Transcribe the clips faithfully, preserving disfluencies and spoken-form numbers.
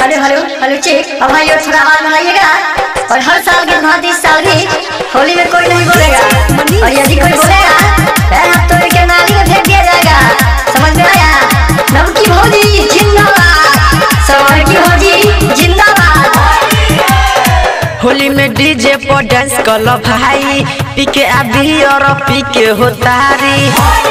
Hello hello hello check. अब भाई और थोड़ा आवाज बनाइएगा। और हर साल के भांति इस साल भी होली में कोई नहीं बोलेगा, और यदि कोई बोलेगा पैर हाथ तोड़ के नाली में फेंक दिया जाएगा। समझ में आया? नमकी भौजी जिंदाबाद, सवार की भौजी जिंदाबाद। होली में डीजे पर डांस कर भाई, पी के अभी और पी के होतारी।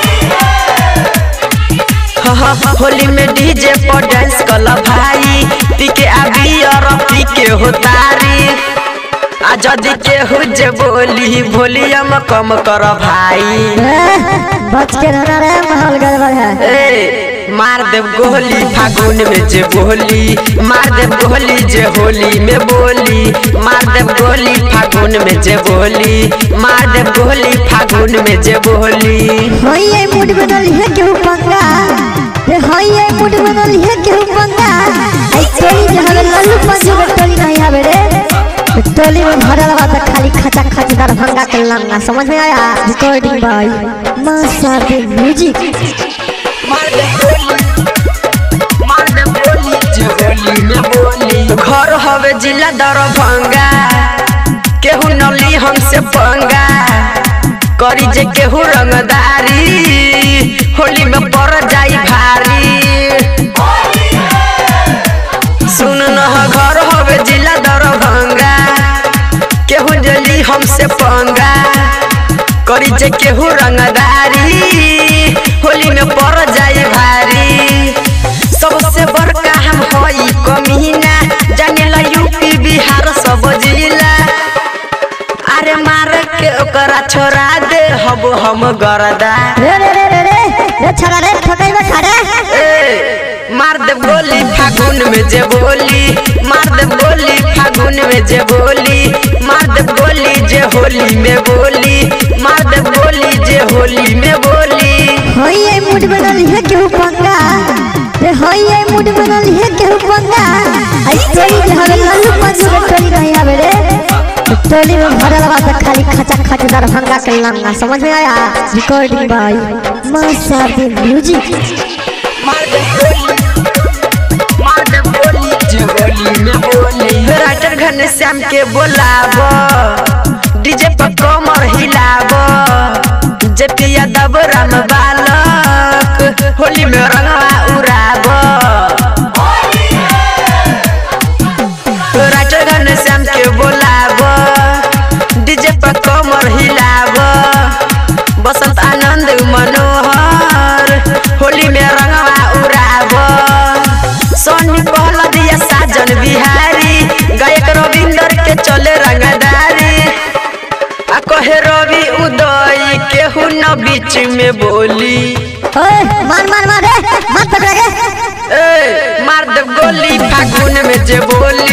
होली में डीजे पर डांस कर भाई, पी के अभी और पी के होतारी। आ जदि केहू जे बोली वॉल्यूम कम कर भाई, बच के रहना रे, माहौल गड़बड़ है। ए मार देव गोली फागुन में जे बोली, मार देव गोली जे होली में बोली, मार देव गोली फागुन में जे बोली, मार देव गोली फागुन में जे बोली। होई ये मूड बनल है केहू पंगा, रे होई ये मूड बनल है केहू पंगा। आई टोली जे हवे लल्लू पंजो के टोली नहीं आवे रे, टोली में भरल बा त खाली खचा खच दरभंगा के लंगा। समझ में आया? रिकॉर्डिंग बाय मासा के म्यूजिक। मार दे गोली, मार दे गोली जे होली में बोली। घर हवे जिला दरभंगा, केहू नली हमसे पंगा करी जे केहू रंगदारी, होली में पड़ जाई भारी। सुन न घर हवे जिला दरभंगा, केहू जली हमसे पंगा करी जे केहू रंगदारी, होली में पड़ जाई भारी। सबसे बड़का हम हई कमीना, जाने ला यूपी बिहार सब जिला। अरे मार के ओकरा छोड़ा दे हब हम गरदा। रे रे रे रे रे रे छड़ा रे ठकाई में खड़े। ए मार दे गोली फागुन में जे बोली, मार दे गोली फागुन में जे बोली, मार दे गोली जे होली में बोली, मार दे गोली जे होली में बोली। होई ये मूड बनल है केहू पंगा, रे होई ये मूड बनल है केहू पंगा। आई टोली जे हवे लल्लू पंजो के टोली नहीं आवे रे, टोली में भरल बा त खाली खचा खच दरभंगा के लंगा। समझ में आया? रिकॉर्डिंग बाय मासा के म्यूजिक। मार दे गोली, मार दे गोली जे होली में बोली। राइटर घनश्याम के बोलाबो, डीजे पर कमर हिलाबो, जे पिया दब राम बालक, होली में रंगवा उड़ाबो। राइटर घनश्याम के बोलाबो, डीजे पर कमर हिलाबो, बसंत आनंद मनोहर, होली में रंगवा उड़ाबो। सोनी पहला दिया साजन बिहारी, गायक रविंदर के चले रंगदारी। आ कहे रवि उदय केहू न बीच में बोली। ओए मार मार मार रे, मत पकड़ के। ए मार दे गोली फागुन में जे बोली।